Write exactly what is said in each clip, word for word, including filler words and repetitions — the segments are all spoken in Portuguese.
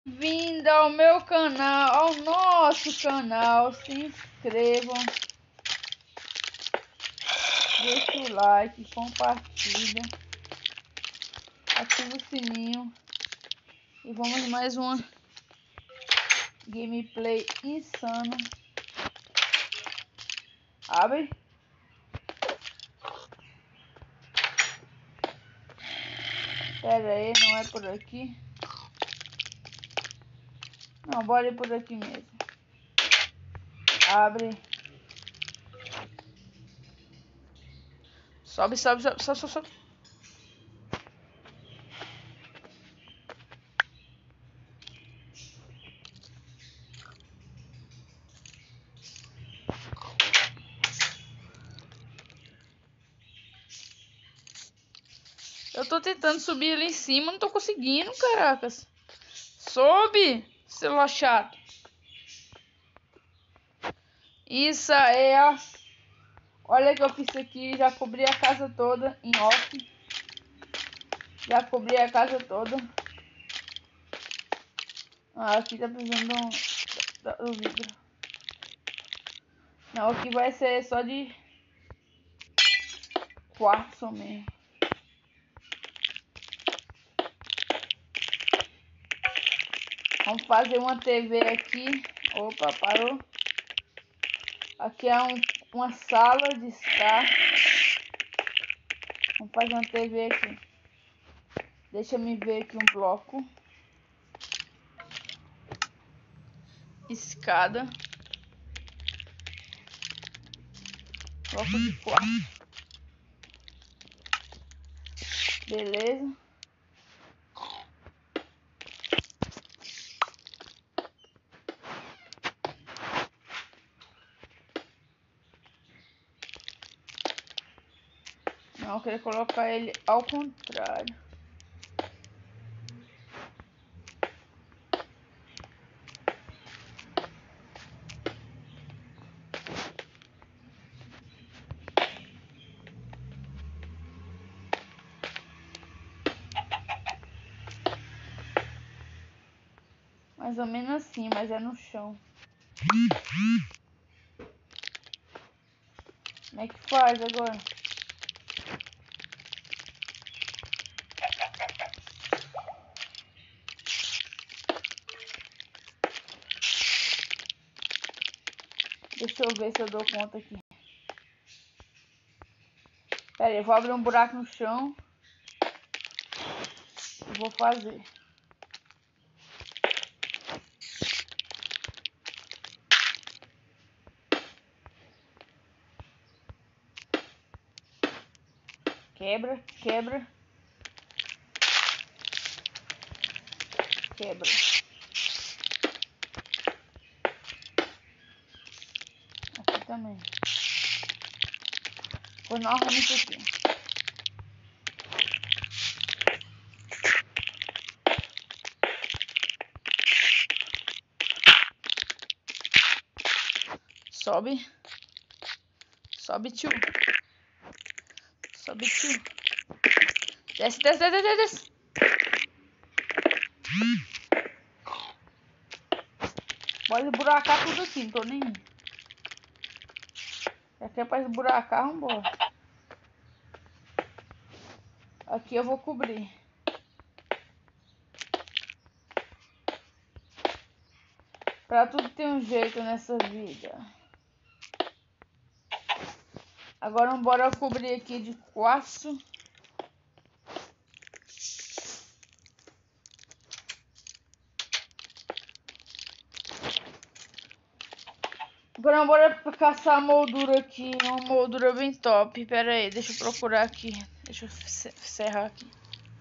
Bem-vindo ao meu canal, ao nosso canal. Se inscrevam, deixa o like, compartilha, ativa o sininho e vamos mais uma gameplay insano. Abre. Pera aí, não é por aqui. Não, bora ir por aqui mesmo. Abre. Sobe, sobe, sobe, sobe, sobe, sobe. Eu tô tentando subir ali em cima, não tô conseguindo, caracas. Sobe, celular chato. Isso é a... Olha que eu fiz aqui, já cobri a casa toda em off. Já cobri a casa toda. Ah, aqui tá precisando do, do vidro. Não, aqui vai ser só de quartzo mesmo. Vamos fazer uma T V aqui. Opa, parou. Aqui é um, uma sala de estar. Vamos fazer uma T V aqui. Deixa eu me ver aqui um bloco. Escada. Bloco de quartzo. Beleza. Não, eu queria colocar ele ao contrário. Mais ou menos assim, mas é no chão. Como é que faz agora? Deixa eu ver se eu dou conta aqui. Pera aí, eu vou abrir um buraco no chão. E vou fazer. Quebra, quebra. Quebra. Aqui também. Pois não arruma isso aqui. Sobe. Sobe, tio. Sobe, tio. Desce, desce, desce, desce, desce. Pode esburacar tudo aqui, não tô nem... Aqui é pra esburacar, vambora. Aqui eu vou cobrir. Pra tudo tem um jeito nessa vida. Agora bora cobrir aqui de quartzo. Agora bora caçar a moldura aqui. Uma moldura bem top. Pera aí, deixa eu procurar aqui. Deixa eu encerrar aqui.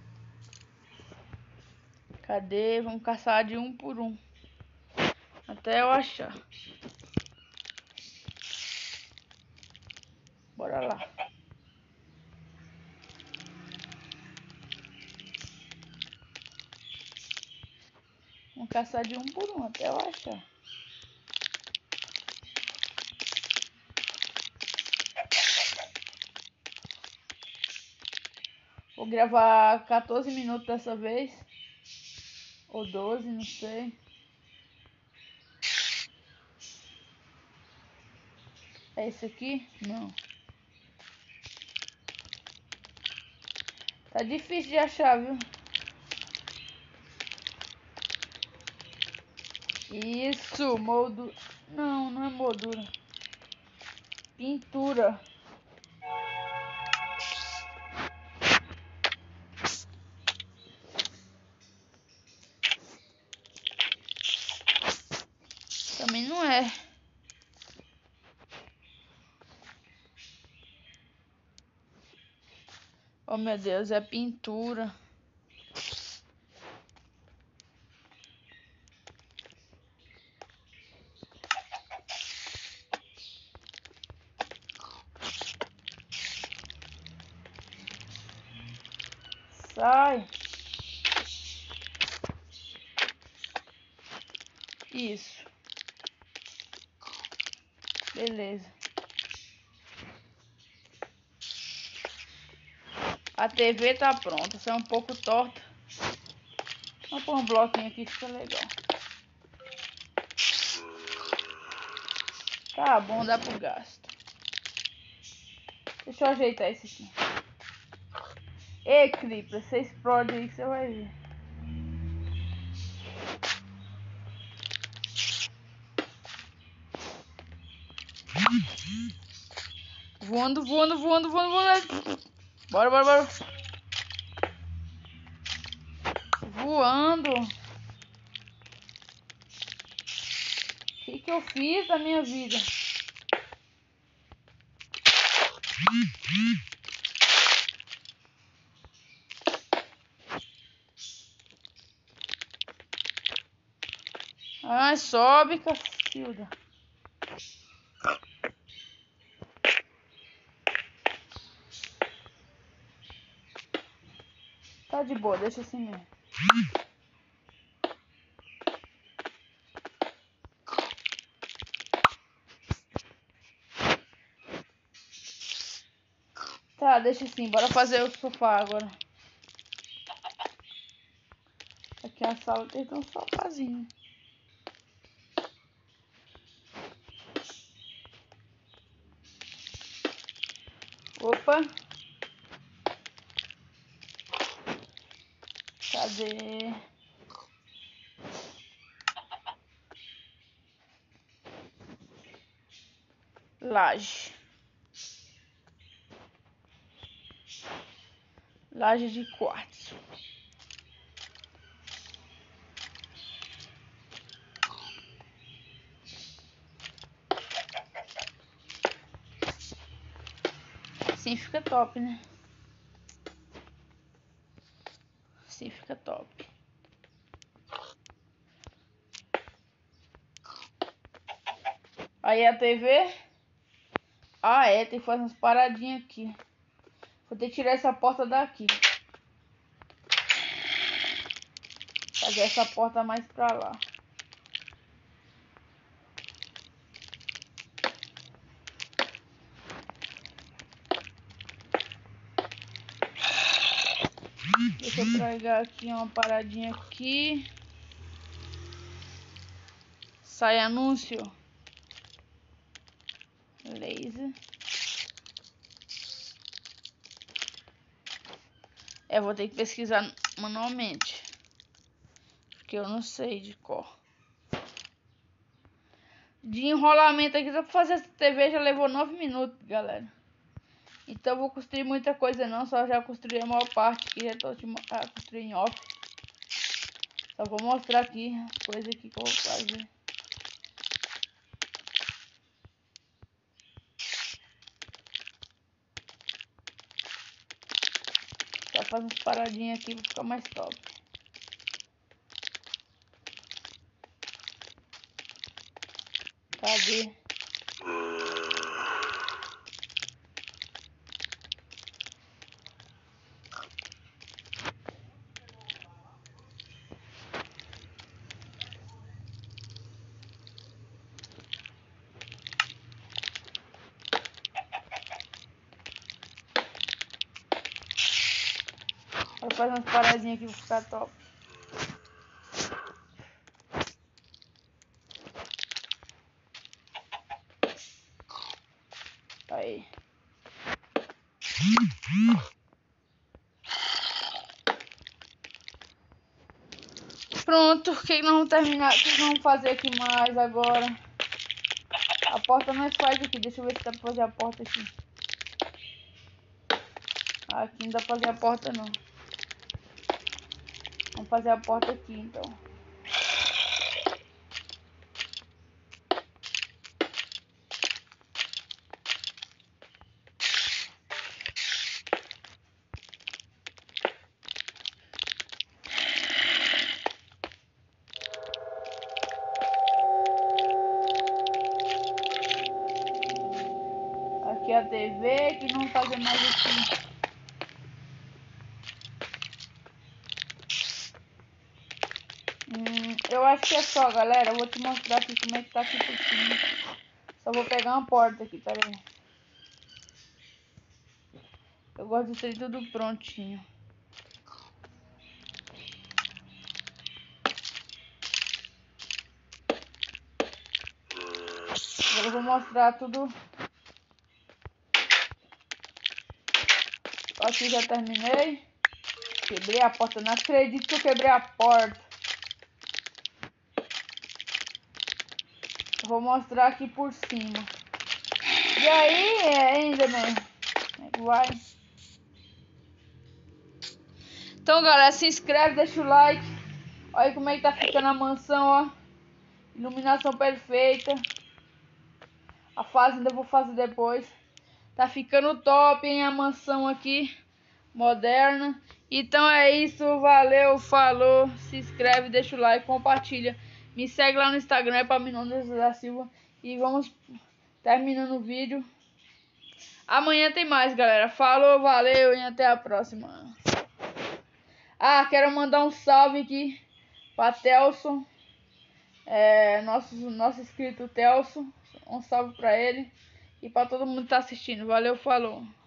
Cadê? Vamos caçar de um por um. Até eu achar. Bora lá. Vamos caçar de um por um até eu achar. Vou gravar quatorze minutos dessa vez. Ou doze, não sei. É esse aqui? Não. Tá difícil de achar, viu? Isso, moldura. Não, não é moldura. Pintura. Também não é. Oh meu Deus, é pintura. Sai. Isso. Beleza. A T V tá pronta. Só é um pouco torta. Vamos pôr um bloquinho aqui que fica legal. Tá bom, dá pro gasto. Deixa eu ajeitar esse aqui. Ei, Creeper, você explode aí que você vai ver. Voando, voando, voando, voando, voando. Bora, bora, bora. Voando. O que que eu fiz da minha vida? Ai, sobe, Cacilda. Tá de boa, deixa assim mesmo. Tá, deixa assim, bora fazer o sofá agora. Aqui a sala tem um sofazinho. Opa. Cadê? Laje. Laje de quartzo. Assim fica top, né? Assim fica top. Aí a T V. Ah, é, tem que fazer umas paradinhas aqui. Vou ter que tirar essa porta daqui. Fazer essa porta mais pra lá. Deixa eu pegar aqui uma paradinha aqui. Sai anúncio. Laser. É, vou ter que pesquisar manualmente. Porque eu não sei de cor. De enrolamento aqui, só pra fazer essa T V já levou nove minutos, galera. Então eu vou construir muita coisa não, só já construí a maior parte aqui, já tô ah, construindo em off. Só vou mostrar aqui as coisas aqui que eu vou fazer. Só fazer umas paradinhas aqui pra ficar mais top. Cadê? Vou fazer umas paradinhas aqui pra ficar top. Aí. Pronto, o que nós vamos terminar? O que nós vamos fazer aqui mais agora? A porta nós faz aqui, deixa eu ver se dá pra fazer a porta aqui. Aqui não dá pra fazer a porta não. Vamos fazer a porta aqui então. Aqui a T V que não fazer mais aqui. Hum, eu acho que é só, galera. Eu vou te mostrar aqui como é que tá aqui por cima. Só vou pegar uma porta aqui, pera aí. Eu gosto de ter tudo prontinho. Agora eu vou mostrar tudo. Aqui já terminei. Quebrei a porta. Não acredito que eu quebrei a porta. Eu vou mostrar aqui por cima. E aí, é, Enderman? Como é que vai? Então, galera, se inscreve, deixa o like. Olha como é que tá ficando a mansão, ó. Iluminação perfeita. A fase ainda vou fazer depois. Tá ficando top, hein, a mansão aqui. Moderna. Então é isso, valeu, falou. Se inscreve, deixa o like, compartilha. Me segue lá no Instagram, para Minondas da Silva. E vamos terminando o vídeo. Amanhã tem mais, galera. Falou, valeu e até a próxima. Ah, quero mandar um salve aqui para Telson. É, nosso, nosso inscrito Telson. Um salve para ele. E para todo mundo que tá assistindo. Valeu, falou.